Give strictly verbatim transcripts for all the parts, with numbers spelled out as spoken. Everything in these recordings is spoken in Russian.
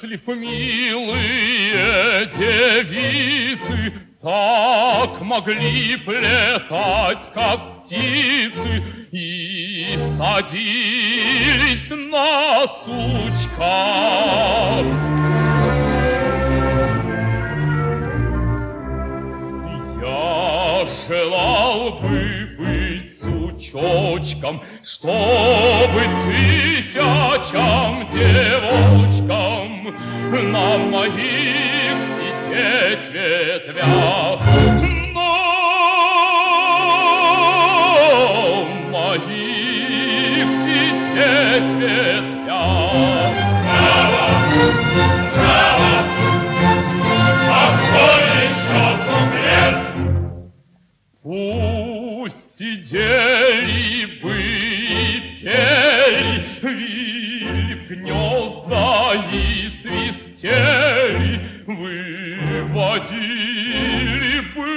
Если б милые девицы так могли б летать, как птицы, и садились на сучках. Я желал бы быть сучочком, чтобы тысячам девочкам на моих сидеть ветвях. На моих сидеть ветвях. Браво! Браво! А что еще куплет? Пусть сидели бы и пели, вили б гнезда и свистели, выводили бы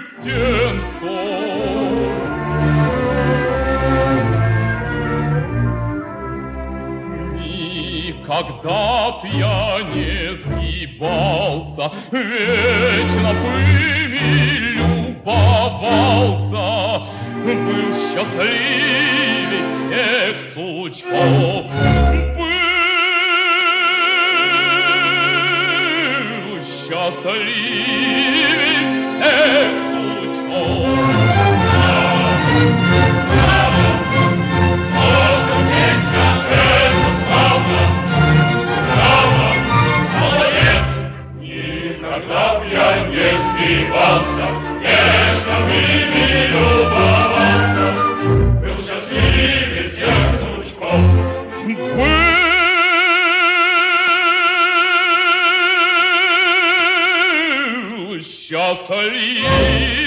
птенцов. Никогда б я не сгибался, вечно бы ими любовался, был счастливей всех сучков. Был счастливей всех сучков. Никогда б я не сгибался, вечно бы ими любовался, был счастливей всех сучков. Был счастливей